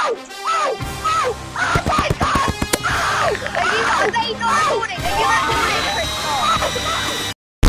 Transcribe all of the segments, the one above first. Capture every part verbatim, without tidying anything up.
Au! Au! Au! Oh mein Gott! Au! They give, they not recording. They give us recording,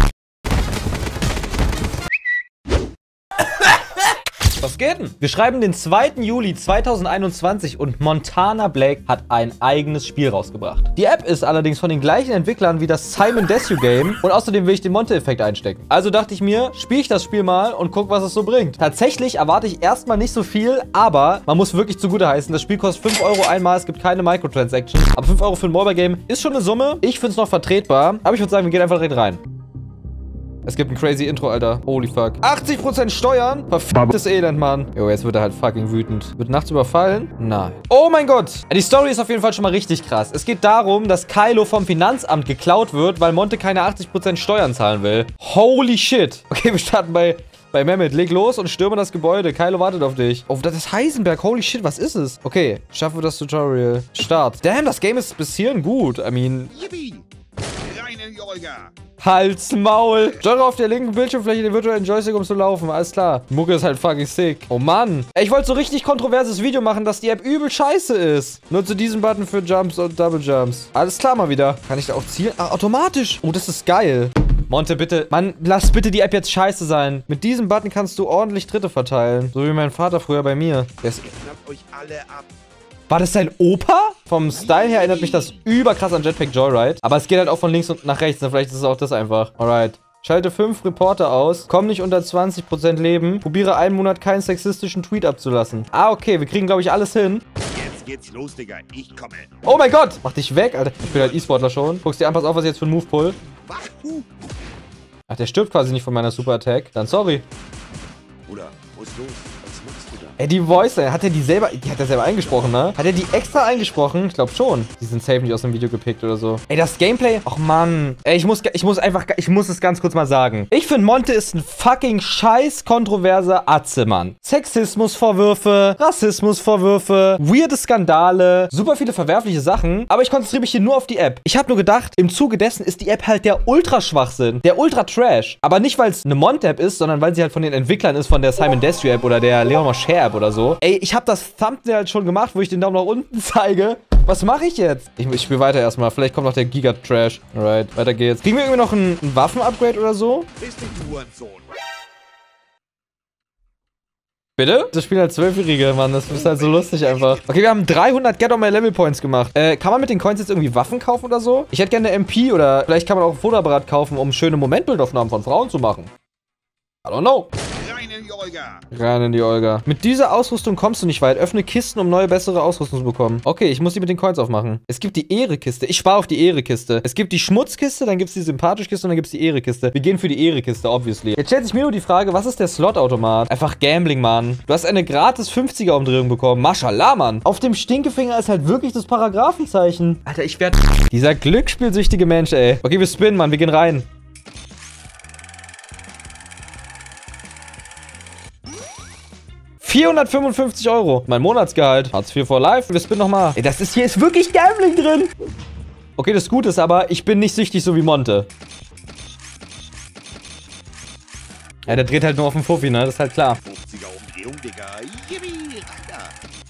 Was geht denn? Wir schreiben den zweiten Juli zweitausendeinundzwanzig und Montana Black hat ein eigenes Spiel rausgebracht. Die App ist allerdings von den gleichen Entwicklern wie das Simon Desue Game und außerdem will ich den Monte-Effekt einstecken. Also dachte ich mir, spiele ich das Spiel mal und guck, was es so bringt. Tatsächlich erwarte ich erstmal nicht so viel, aber man muss wirklich zugute heißen, das Spiel kostet fünf Euro einmal, es gibt keine Microtransactions. Aber fünf Euro für ein Mobile Game ist schon eine Summe. Ich finde es noch vertretbar, aber ich würde sagen, wir gehen einfach direkt rein. Es gibt ein crazy Intro, Alter. Holy fuck. achtzig Prozent Steuern? Verficktes Elend, Mann. Jo, jetzt wird er halt fucking wütend. Wird nachts überfallen? Nein. Oh mein Gott. Die Story ist auf jeden Fall schon mal richtig krass. Es geht darum, dass Kylo vom Finanzamt geklaut wird, weil Monte keine achtzig Prozent Steuern zahlen will. Holy shit. Okay, wir starten bei... Bei Mehmet, leg los und stürme das Gebäude. Kylo wartet auf dich. Oh, das ist Heisenberg. Holy shit, was ist es? Okay, schaffen wir das Tutorial. Start. Damn, das Game ist bis hierhin gut. I mean... Yippie! Rein in die Olga! Hals, Maul. Steuere auf der linken Bildschirmfläche den virtuellen Joystick, um zu laufen. Alles klar. Die Mucke ist halt fucking sick. Oh Mann. Ey, ich wollte so richtig kontroverses Video machen, dass die App übel scheiße ist. Nutze diesen Button für Jumps und Double Jumps. Alles klar mal wieder. Kann ich da auch zielen? Ah, automatisch. Oh, das ist geil. Monte, bitte. Mann, lass bitte die App jetzt scheiße sein. Mit diesem Button kannst du ordentlich Tritte verteilen. So wie mein Vater früher bei mir. Der ist... Schnappt euch alle ab. War das sein Opa? Vom Style her erinnert mich das überkrass an Jetpack Joyride. Aber es geht halt auch von links und nach rechts. Und vielleicht ist es auch das einfach. Alright. Schalte fünf Reporter aus. Komm nicht unter zwanzig Prozent Leben. Probiere einen Monat keinen sexistischen Tweet abzulassen. Ah, okay. Wir kriegen, glaube ich, alles hin. Jetzt geht's los, Digga. Ich komme. Oh mein Gott. Mach dich weg, Alter. Ich bin halt E-Sportler schon. Guckst dir an, pass auf, was ich jetzt für einen Move pull. Ach, der stirbt quasi nicht von meiner Super Attack. Dann sorry. Bruder, wo ist los? Was machst du da? Ey, die Voice, hat er die selber, die hat er selber eingesprochen, ne? Hat er die extra eingesprochen? Ich glaube schon. Die sind safe nicht aus dem Video gepickt oder so. Ey, das Gameplay, ach Mann. Ey, ich muss, ich muss einfach, ich muss es ganz kurz mal sagen. Ich finde, Monte ist ein fucking scheiß kontroverser Atze, Mann. Sexismusvorwürfe, Rassismusvorwürfe, weirde Skandale, super viele verwerfliche Sachen. Aber ich konzentriere mich hier nur auf die App. Ich habe nur gedacht, im Zuge dessen ist die App halt der Ultra-Schwachsinn, der Ultra-Trash. Aber nicht, weil es eine Monte-App ist, sondern weil sie halt von den Entwicklern ist, von der Simon Desue App oder der Leon Mascher App oder so. Ey, ich habe das Thumbnail halt schon gemacht, wo ich den Daumen nach unten zeige. Was mache ich jetzt? Ich, ich spiele weiter erstmal. Vielleicht kommt noch der Giga-Trash. Alright, weiter geht's. Kriegen wir irgendwie noch ein, ein Waffen-Upgrade oder so? Bist nicht nur ein Sohn. Bitte? Das Spiel halt Zwölfjährige, Mann. Das ist halt so lustig einfach. Okay, wir haben dreihundert Get on my Level Points gemacht. Äh, kann man mit den Coins jetzt irgendwie Waffen kaufen oder so? Ich hätte gerne eine M P oder vielleicht kann man auch ein Fotoapparat kaufen, um schöne Momentbildaufnahmen von Frauen zu machen. I don't know. Rein in die Olga! Rein in die Olga. Mit dieser Ausrüstung kommst du nicht weit. Öffne Kisten, um neue, bessere Ausrüstung zu bekommen. Okay, ich muss die mit den Coins aufmachen. Es gibt die Ehre-Kiste. Ich spare auf die Ehre-Kiste. Es gibt die Schmutzkiste, dann gibt es die Sympathisch-Kiste und dann gibt es die Ehre-Kiste. Wir gehen für die Ehre-Kiste, obviously. Jetzt stellt sich mir nur die Frage, was ist der Slot-Automat? Einfach Gambling, Mann. Du hast eine gratis fünfziger-Umdrehung bekommen. Mashallah, Mann. Auf dem Stinkefinger ist halt wirklich das Paragraphenzeichen. Alter, ich werde... Dieser glücksspielsüchtige Mensch, ey. Okay, wir spinnen, Mann. Wir gehen rein. vierhundertfünfundfünfzig Euro. Mein Monatsgehalt. Hartz vier for life. Wir spinnen nochmal. Ey, das ist hier ist wirklich Gambling drin. Okay, das Gute ist aber, ich bin nicht süchtig so wie Monte. Ja, der dreht halt nur auf den Fuffi, ne? Das ist halt klar. fünfziger Umdrehung, Digga. Yippie! Rein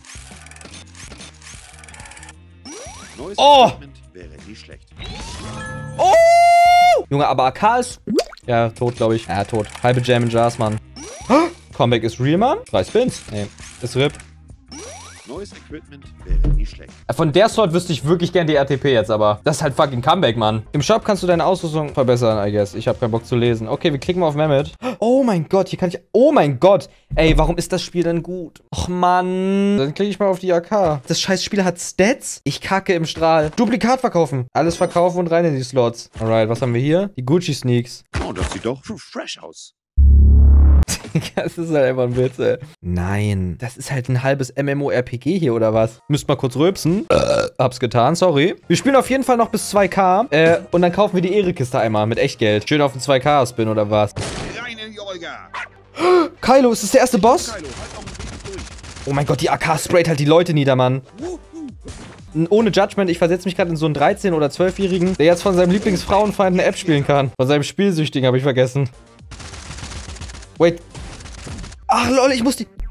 da. Neues Oh! Equipment wäre nicht schlecht. Oh! Junge, aber A K ist... Ja, tot, glaube ich. Ja, tot. Halbe Jam and Jars, Mann. Comeback ist real, Mann. Drei Spins. Nee, ist R I P. Neues Equipment wäre nicht schlecht. Von der Sort wüsste ich wirklich gern die R T P jetzt, aber das ist halt fucking Comeback, Mann. Im Shop kannst du deine Ausrüstung verbessern, I guess. Ich habe keinen Bock zu lesen. Okay, wir klicken mal auf Mehmet. Oh mein Gott, hier kann ich... Oh mein Gott. Ey, warum ist das Spiel denn gut? Och, Mann. Dann klicke ich mal auf die A K. Das scheiß Spiel hat Stats? Ich kacke im Strahl. Duplikat verkaufen. Alles verkaufen und rein in die Slots. Alright, was haben wir hier? Die Gucci Sneaks. Oh, das sieht doch schon fresh aus. Das ist halt einfach ein Witz, ey. Nein. Das ist halt ein halbes MMORPG hier, oder was? Müsst mal kurz rülpsen. Äh, hab's getan, sorry. Wir spielen auf jeden Fall noch bis zwei K. Äh, und dann kaufen wir die Ehre-Kiste einmal mit Echtgeld. Schön auf den zwei K-Spin, oder was? Rein in die Olga! Kylo, ist das der erste Boss? Kylo, halt auch den Weg durch. Oh mein Gott, die A K sprayt halt die Leute nieder, Mann. Ohne Judgment, ich versetze mich gerade in so einen dreizehn- oder zwölfjährigen, der jetzt von seinem Lieblingsfrauenfeind eine App spielen kann. Von seinem Spielsüchtigen, habe ich vergessen. Wait. Ach, lol, ich muss die... Die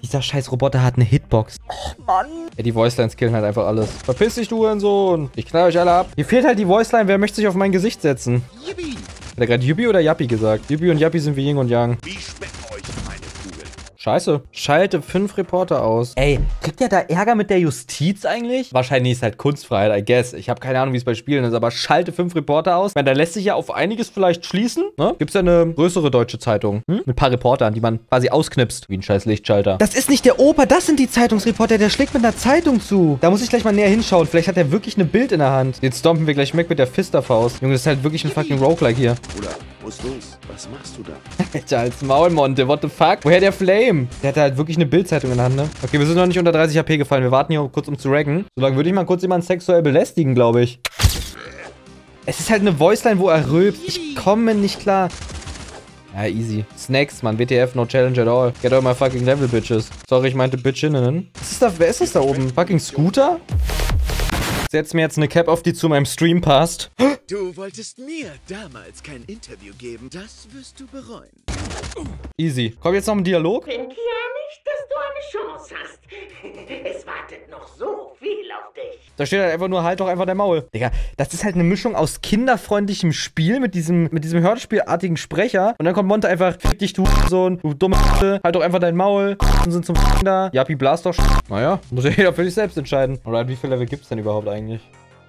Dieser scheiß Roboter hat eine Hitbox. Oh, Mann. Ja, die Voicelines killen halt einfach alles. Verpiss dich, du Hurensohn. Ich knall euch alle ab. Hier fehlt halt die Voiceline. Wer möchte sich auf mein Gesicht setzen? Yippie! Hat er gerade Yuppie oder Yappi gesagt? Yuppie und Yappi sind wie Yin und Yang. Wie schmeckt euch meine Kugel? Scheiße. Schalte fünf Reporter aus. Ey, kriegt der da Ärger mit der Justiz eigentlich? Wahrscheinlich ist halt Kunstfreiheit, I guess. Ich habe keine Ahnung, wie es bei Spielen ist, aber schalte fünf Reporter aus. Ich meine, da lässt sich ja auf einiges vielleicht schließen, ne? Gibt's ja eine größere deutsche Zeitung, hm? Mit ein paar Reportern, die man quasi ausknipst. Wie ein scheiß Lichtschalter. Das ist nicht der Opa, das sind die Zeitungsreporter. Der schlägt mit einer Zeitung zu. Da muss ich gleich mal näher hinschauen. Vielleicht hat er wirklich ein Bild in der Hand. Jetzt stompen wir gleich weg mit der Fisterfaust. Junge, das ist halt wirklich ein fucking Roguelike hier. Bruder, muss los. Was machst du da? Alter, als Maul, Monte. What the fuck? Woher der Flame? Der hat halt wirklich eine Bildzeitung in der Hand, ne? Okay, wir sind noch nicht unter dreißig H P gefallen. Wir warten hier kurz, um zu raggen. Solange würde ich mal kurz jemanden sexuell belästigen, glaube ich. Es ist halt eine Voiceline, wo er rülpt. Ich komme nicht klar. Ja, easy. Snacks, Mann. W T F, no challenge at all. Get out my fucking level, bitches. Sorry, ich meinte Bitchinnen. Was ist da? Wer ist das da oben? Fucking Scooter? Setz mir jetzt eine Cap auf, die zu meinem Stream passt. Du wolltest mir damals kein Interview geben. Das wirst du bereuen. Easy. Kommt jetzt noch ein Dialog? Denke ja nicht, dass du eine Chance hast. Es wartet noch so viel auf dich. Da steht halt einfach nur, halt doch einfach dein Maul. Digga, das ist halt eine Mischung aus kinderfreundlichem Spiel mit diesem, mit diesem Hörspielartigen Sprecher. Und dann kommt Monte einfach, fick dich, du Sohn, du dumme halt doch einfach dein Maul. Und sind zum F***en da. Yappi blast doch. Naja, muss ja jeder für sich selbst entscheiden. Oder wie viele Level gibt's denn überhaupt eigentlich?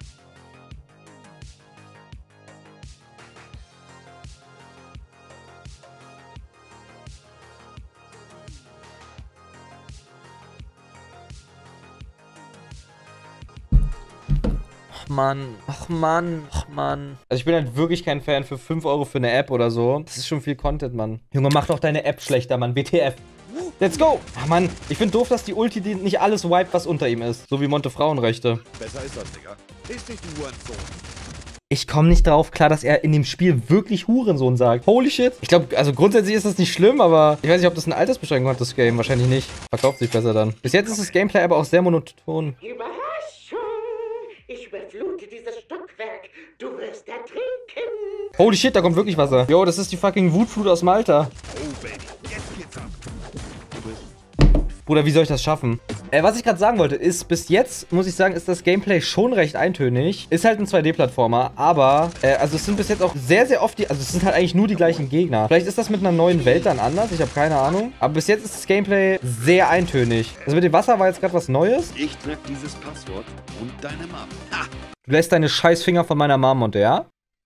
Mann, ach Mann, ach Mann. Also ich bin halt wirklich kein Fan für fünf Euro für eine App oder so. Das ist schon viel Content, Mann. Junge, mach doch deine App schlechter, Mann. W T F. Let's go. Ach Mann, ich finde doof, dass die Ulti die nicht alles wiped, was unter ihm ist. So wie Monte Frauenrechte. Besser ist das, Digga. Ist nicht ein Hurensohn. Ich komme nicht drauf klar, dass er in dem Spiel wirklich Hurensohn sagt. Holy shit. Ich glaube, also grundsätzlich ist das nicht schlimm, aber ich weiß nicht, ob das eine Altersbeschränkung hat, das Game. Wahrscheinlich nicht. Verkauft sich besser dann. Bis jetzt ist das Gameplay aber auch sehr monoton. Überraschung! Ich überflute dieses Stockwerk. Du wirst ertrinken. Holy shit, da kommt wirklich Wasser. Jo, das ist die fucking Wutflut aus Malta. Oh, Baby. Jetzt geht's ab. Du bist... Bruder, wie soll ich das schaffen? Äh, was ich gerade sagen wollte, ist, bis jetzt, muss ich sagen, ist das Gameplay schon recht eintönig. Ist halt ein zwei D-Plattformer, aber, äh, also es sind bis jetzt auch sehr, sehr oft die, also es sind halt eigentlich nur die gleichen Gegner. Vielleicht ist das mit einer neuen Welt dann anders, ich habe keine Ahnung. Aber bis jetzt ist das Gameplay sehr eintönig. Also mit dem Wasser war jetzt gerade was Neues. Ich knack dieses Passwort und deine Mom. Ha! Du lässt deine Scheißfinger von meiner Mom und ja?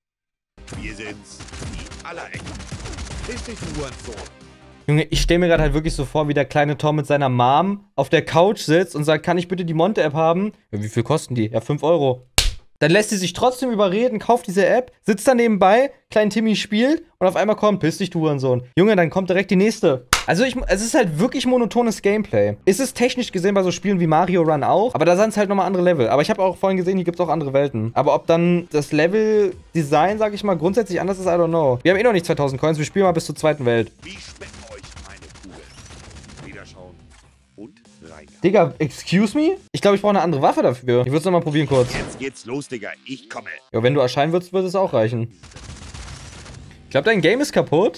Wir sind's. Die Allerecken. Ist nicht ein Hurensohn. Junge, ich stelle mir gerade halt wirklich so vor, wie der kleine Tom mit seiner Mom auf der Couch sitzt und sagt, kann ich bitte die Monte-App haben? Ja, wie viel kosten die? Ja, fünf Euro. Dann lässt sie sich trotzdem überreden, kauft diese App, sitzt da nebenbei, klein Timmy spielt und auf einmal kommt, piss dich, du Hurensohn. Junge, dann kommt direkt die nächste. Also ich, es ist halt wirklich monotones Gameplay. Ist es technisch gesehen bei so Spielen wie Mario Run auch, aber da sind es halt nochmal andere Level. Aber ich habe auch vorhin gesehen, hier gibt es auch andere Welten. Aber ob dann das Level-Design, sag ich mal, grundsätzlich anders ist, I don't know. Wir haben eh noch nicht zweitausend Coins, wir spielen mal bis zur zweiten Welt. Wie schmeckt euch meine Kugel? Wiederschauen und rein. Digga, excuse me? Ich glaube, ich brauche eine andere Waffe dafür. Ich würde es nochmal probieren kurz. Jetzt geht's los, Digga. Ich komme. Ja, wenn du erscheinen würdest, würde es auch reichen. Ich glaube, dein Game ist kaputt.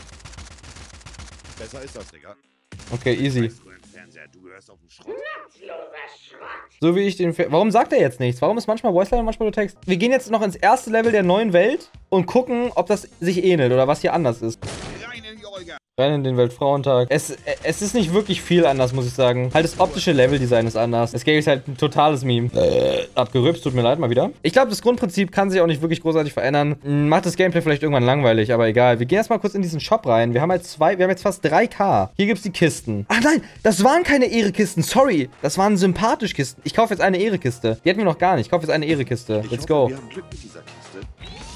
Besser ist das, Digga. Okay, easy. Weißt du im Fernseher, du gehörst auf den Schrott. Nutzloser Schrott. So wie ich den... Fer Warum sagt er jetzt nichts? Warum ist manchmal Voiceline und manchmal nur Text? Wir gehen jetzt noch ins erste Level der neuen Welt und gucken, ob das sich ähnelt oder was hier anders ist. Rein in die Olga. Rein in den Weltfrauentag. Es, es ist nicht wirklich viel anders, muss ich sagen. Halt das optische Leveldesign ist anders. Das Game ist halt ein totales Meme. Äh, abgerübst, tut mir leid mal wieder. Ich glaube, das Grundprinzip kann sich auch nicht wirklich großartig verändern. Macht das Gameplay vielleicht irgendwann langweilig, aber egal. Wir gehen erstmal kurz in diesen Shop rein. Wir haben halt zwei, wir haben jetzt fast drei K. Hier gibt's die Kisten. Ach nein, das waren keine Ehrekisten. Sorry. Das waren sympathisch Kisten. Ich kaufe jetzt eine Ehrekiste. Die hatten wir noch gar nicht. Ich kaufe jetzt eine Ehrekiste. Ich Let's hoffe, go. wir haben Glück mit dieser Kiste.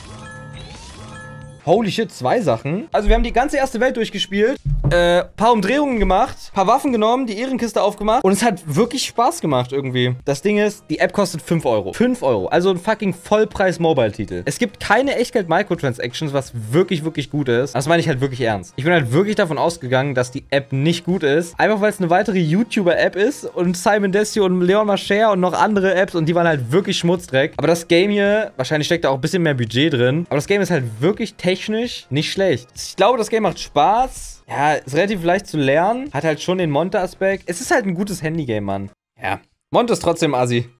Holy shit, zwei Sachen. Also wir haben die ganze erste Welt durchgespielt, äh, paar Umdrehungen gemacht, paar Waffen genommen, die Ehrenkiste aufgemacht und es hat wirklich Spaß gemacht irgendwie. Das Ding ist, die App kostet fünf Euro. fünf Euro, also ein fucking Vollpreis-Mobile-Titel. Es gibt keine Echtgeld-Microtransactions, was wirklich, wirklich gut ist. Das meine ich halt wirklich ernst. Ich bin halt wirklich davon ausgegangen, dass die App nicht gut ist, einfach weil es eine weitere YouTuber-App ist und Simon Desio und Leon Mascher und noch andere Apps und die waren halt wirklich Schmutzdreck. Aber das Game hier, wahrscheinlich steckt da auch ein bisschen mehr Budget drin, aber das Game ist halt wirklich technisch nicht schlecht. Ich glaube, das Game macht Spaß. Ja, ist relativ leicht zu lernen. Hat halt schon den Monte-Aspekt. Es ist halt ein gutes Handygame, Mann. Ja. Monte ist trotzdem assi.